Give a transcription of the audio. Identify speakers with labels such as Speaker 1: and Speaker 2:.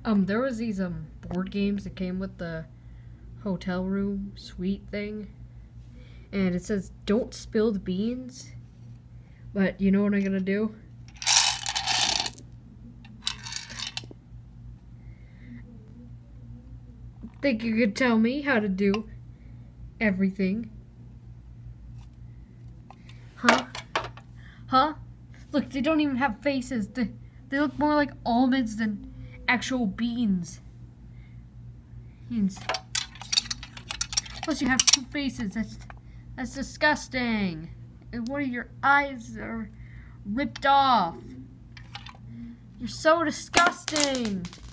Speaker 1: There was these board games that came with the hotel room suite thing, and it says don't spill the beans. But you know what I'm gonna do? Think you could tell me how to do everything? Huh? Huh? Look, they don't even have faces. They look more like almonds than actual beans. Beans. Plus you have two faces. That's disgusting. And one of your eyes are ripped off. You're so disgusting.